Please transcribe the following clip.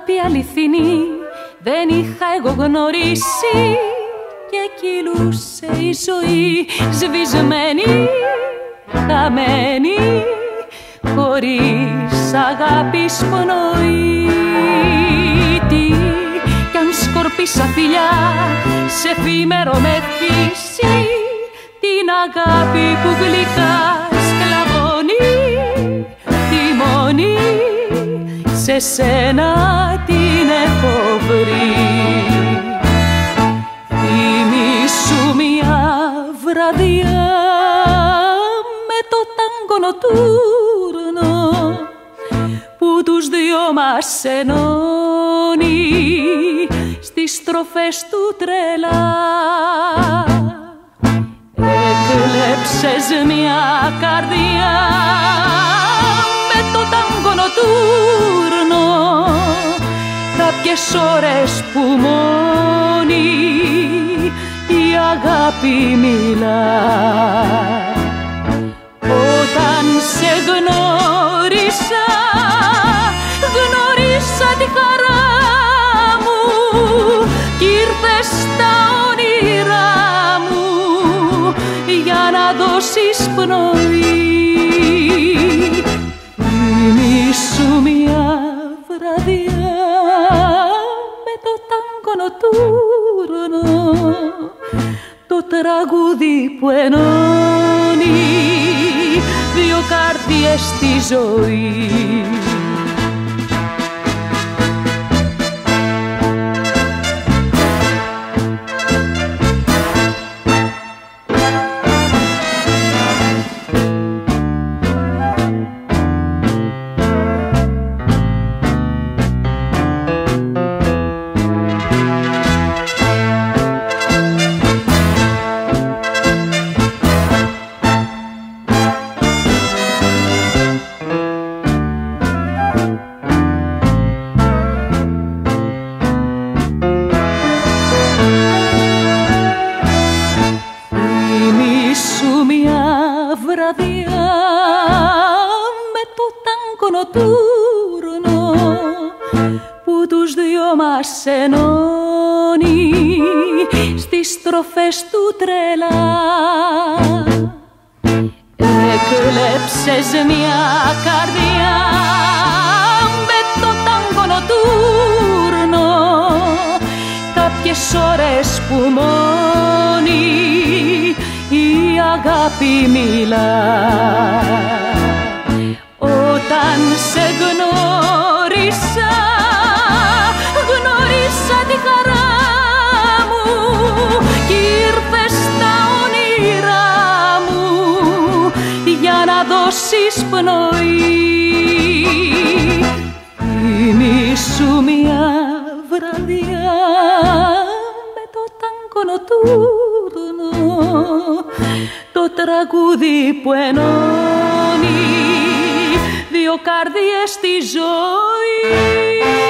αγάπη αληθινή δεν είχα εγώ γνωρίσει και κυλούσε η ζωή σβησμένη, χαμένη, χωρίς αγάπης πνοή. Τι κι αν σκορπίσα φιλιά σε εφήμερο μεθύσι, την αγάπη που γλυκά σκλαβώνει τη μονή, σε σένα την έχω βρει. Θυμήσου μια βραδιά με το τάγκο νοτούρνο που τους δυο μας ενώνει στις στροφές του τρελά. Έκλεψες μια καρδιά με το τάγκο νοτούρνο κάποιες ώρες που μόνη η αγάπη μιλά. Όταν σε γνώρισα, γνώρισα τη χαρά μου κι ήρθες στα όνειρά μου για να δώσεις πνοή. Θυμήσου μια βραδιά με το τάγκο νοτούρνο, το τραγούδι που ενώνει δύο καρδιές στη ζωή. Βραδιά με το τάγκο νοτούρνο που τους δυο μας ενώνει στις στροφές του τρελά. Έκλεψες μια καρδιά με το τάγκο νοτούρνο κάποιες ώρες που μόνη η αγάπη μιλά. Όταν σε γνώρισα, γνώρισα τη χαρά μου κι ήρθες στα όνειρά μου για να δώσεις πνοή. Θυμήσου μια βραδιά με το τάγκο νοτούρνο, το τραγούδι που ενώνει δύο καρδιές στη ζωή.